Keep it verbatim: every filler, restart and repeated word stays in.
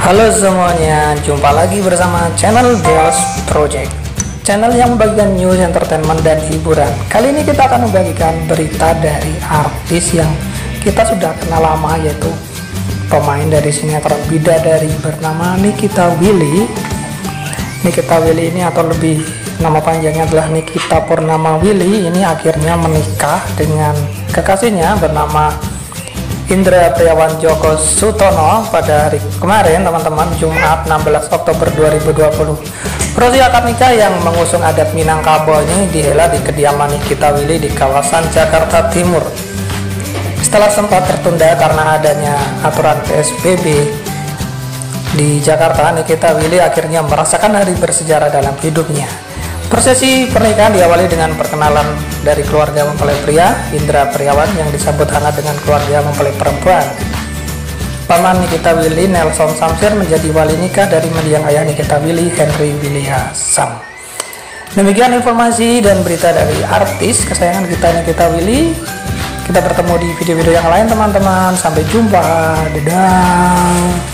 Halo semuanya, jumpa lagi bersama channel Deos Project, channel yang membagikan news, entertainment, dan hiburan. Kali ini kita akan membagikan berita dari artis yang kita sudah kenal lama, yaitu pemain dari sinetron Bidadari bernama Nikita Willy. Nikita Willy ini, atau lebih nama panjangnya adalah Nikita Purnama Willy, ini akhirnya menikah dengan kekasihnya bernama Indra Priawan Joko Sutono pada hari kemarin, teman-teman, Jumat enam belas Oktober dua ribu dua puluh. Prosesi akad nikah yang mengusung adat Minangkabau ini dihelat di kediaman Nikita Willy di kawasan Jakarta Timur. Setelah sempat tertunda karena adanya aturan P S B B di Jakarta, Nikita Willy akhirnya merasakan hari bersejarah dalam hidupnya. Prosesi pernikahan diawali dengan perkenalan dari keluarga mempelai pria, Indra Priawan, yang disambut hangat dengan keluarga mempelai perempuan. Paman Nikita Willy, Nelson Samsir, menjadi wali nikah dari mendiang ayah Nikita Willy, Henry William. Demikian informasi dan berita dari artis kesayangan kita, Nikita Willy. Kita bertemu di video-video yang lain, teman-teman. Sampai jumpa. Dadah.